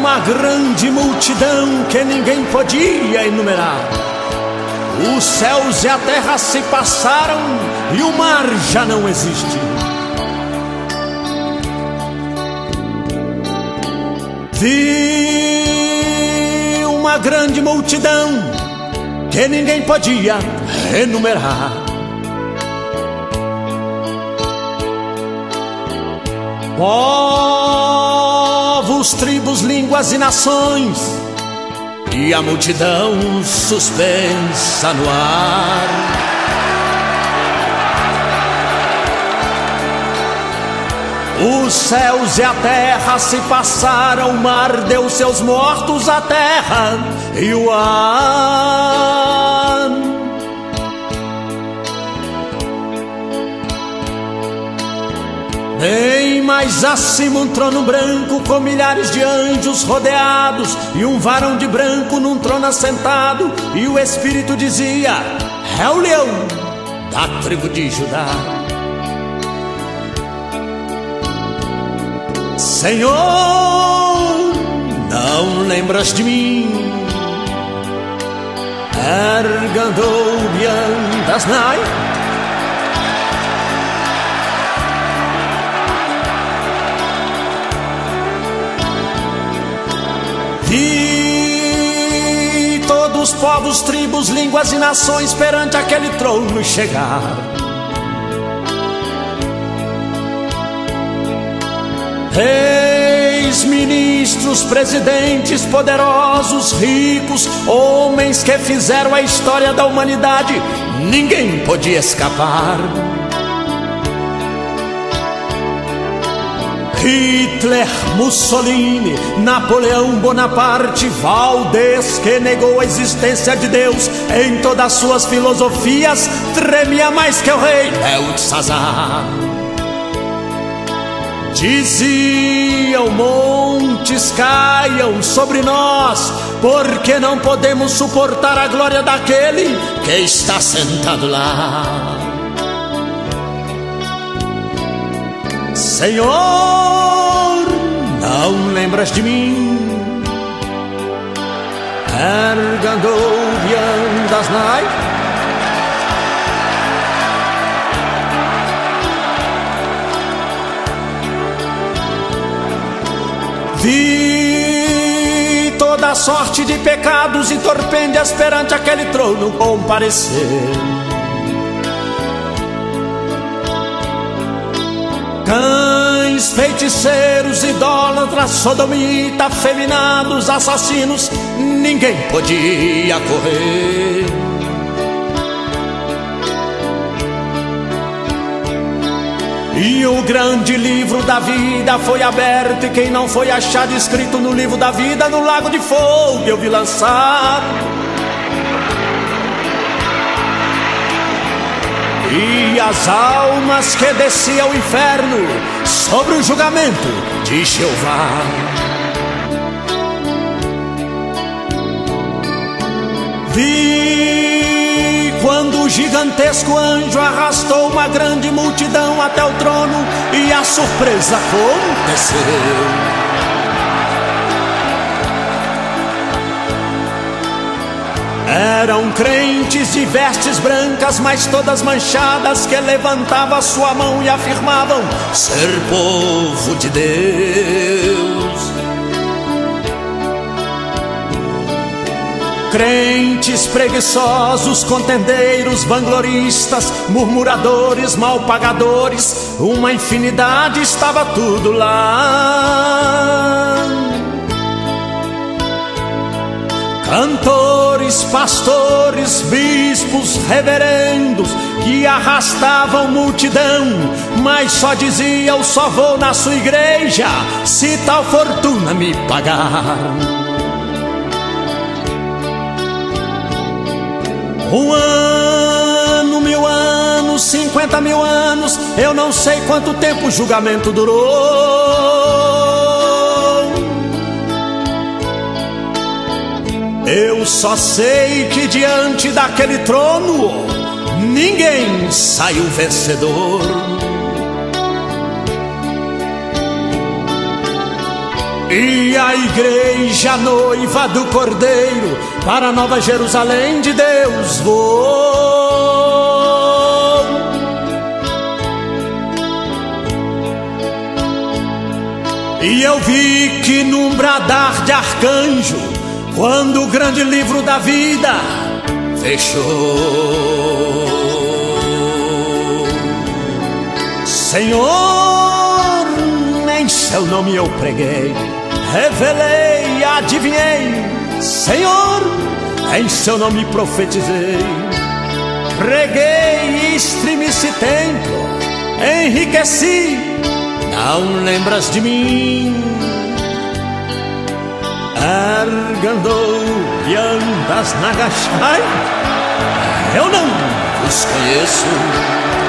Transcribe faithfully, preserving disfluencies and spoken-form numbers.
uma grande multidão que ninguém podia enumerar. Os céus e a terra se passaram e o mar já não existe. Vi uma grande multidão que ninguém podia enumerar. Povos, tribos, línguas e nações, e a multidão suspensa no ar. Os céus e a terra se passaram, o mar deu seus mortos à terra e o ar. Bem mais acima um trono branco com milhares de anjos rodeados, e um varão de branco num trono assentado, e o Espírito dizia: é o leão da tribo de Judá. Senhor, não lembras de mim? Ergandou das nai. Vi todos os povos, tribos, línguas e nações perante aquele trono chegar. Reis, ministros, presidentes, poderosos, ricos, homens que fizeram a história da humanidade, ninguém podia escapar. Hitler, Mussolini, Napoleão Bonaparte, Valdez, que negou a existência de Deus em todas as suas filosofias, tremia mais que o rei Belsazar. Diziam: montes caiam sobre nós, porque não podemos suportar a glória daquele que está sentado lá. Senhor, não lembras de mim? Ergandou das nai. Vi toda sorte de pecados e torpêndias perante aquele trono comparecer. Cães, feiticeiros, idólatras, sodomita, afeminados, assassinos, ninguém podia correr. E o grande livro da vida foi aberto, e quem não foi achado escrito no livro da vida, no lago de fogo eu vi lançar. E as almas que desciam ao inferno sobre o julgamento de Jeová. Vi quando o gigantesco anjo arrastou uma grande multidão até o trono, e a surpresa aconteceu. Eram crentes de vestes brancas, mas todas manchadas, que levantavam a sua mão e afirmavam ser povo de Deus. Crentes preguiçosos, contendeiros, vangloristas, murmuradores, malpagadores, uma infinidade, estava tudo lá. Cantores, pastores, bispos, reverendos, que arrastavam multidão, mas só diziam: só vou na sua igreja se tal fortuna me pagar. Um ano, mil anos, cinquenta mil anos, eu não sei quanto tempo o julgamento durou. Eu só sei que diante daquele trono ninguém saiu vencedor. E a igreja noiva do Cordeiro para a Nova Jerusalém de Deus vou. E eu vi que num bradar de arcanjo, quando o grande livro da vida fechou, Senhor, em seu nome eu preguei, revelei, adivinhei, Senhor, em seu nome profetizei, preguei, estremeci templo, enriqueci, não lembras de mim? Argandou e andas na gachai, eu não vos conheço.